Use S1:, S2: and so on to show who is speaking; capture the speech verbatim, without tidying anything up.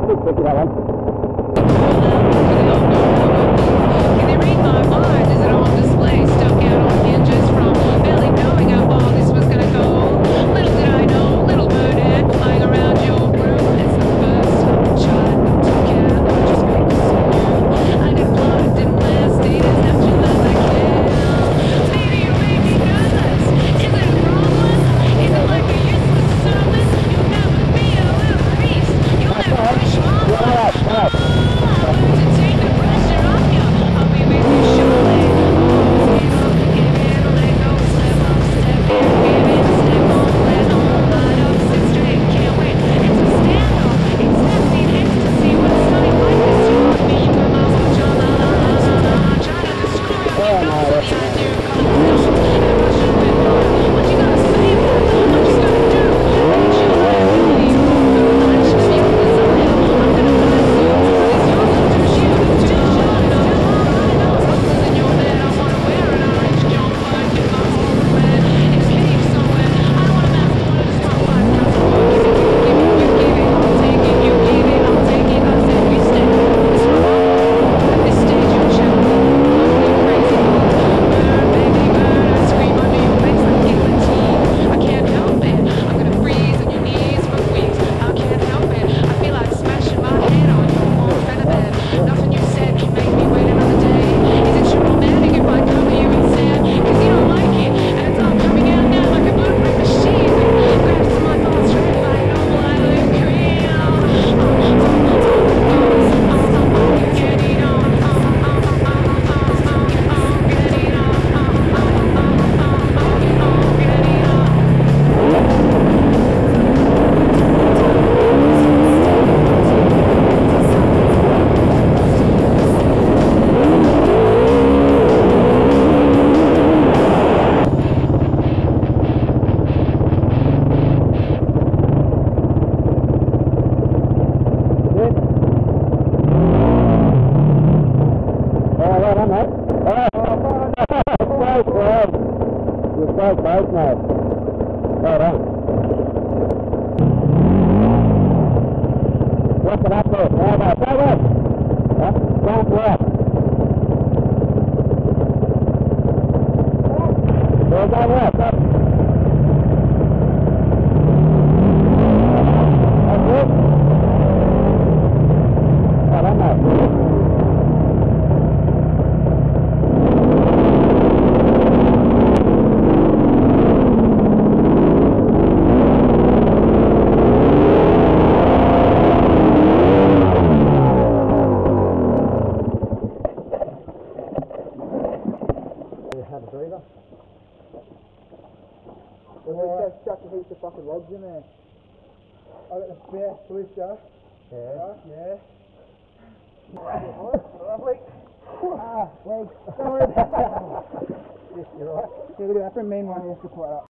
S1: Pick it up.
S2: Can they read my mind? Is it on display? Stuck out on hinges from barely knowing how far this was gonna go. Little did I know, little bird ant flying around your room. It's the first time a child not took care. I just made the song. I didn't plot, it didn't last. Stayed as natural as I can. Baby, you made me nervous. Is it a wrong one? Is it like a useless service? You'll never be a little beast. You'll never push my luck. To take the pressure off you, I'll be with you surely. Oh, give up, give in, let go, step up, step in, give in, step on, let on, line up, sit straight, can't wait. It's a standoff, it's nasty, ecstasy, what a stunning life is to me. You got my watch on, la la la la la, trying to destroy all your goals, the idea of competition and rushing with fire. What you gotta say, man? What you gonna do? Ain't you like me? The reflection of your desire. I'm gonna buy suits, cause you're so too shit, too short. No, no, roses in your bed. I wanna wear an orange jumper and get my horror wet in a cave somewhere. I don't wanna mask, I wanna just want five pounds of more. Give it, give it, give it, you give it. I'll take it, you give it, I'll take it. I said we stay. It's wrong. At this stage, you're challenging. Lonely, crazy, bird, baby bird. I scream under your face like guillotine. I can't help it. I'm gonna freeze on your knees for weeks. I can't help it. I feel like smashing my head on your warm feather bed. Nothing you said can make me wait another day. Is it too romantic if I cover you in sand? Cause you don't like it, and it's all coming out now like a blueprint machine. It grabs my thoughts straight like no lilac cream. Oh, oh, oh, oh, oh, oh, oh, get it on. Oh, oh, oh, oh, oh, oh, get it on. Oh, oh, oh, oh, oh, oh, get it on.
S1: Both now. Well done. What's it up there? How about that one? Huh? Don't left. Well done left. Up. That's it. Well done now.
S3: Have a breather. Well, we just chuck a heap of fucking logs in there. I got the spare blister. Yeah. Right, yeah. Lovely. Ah, legs. Sorry. Yes, you're right. Yeah, look at that for a mean one. You have to put up.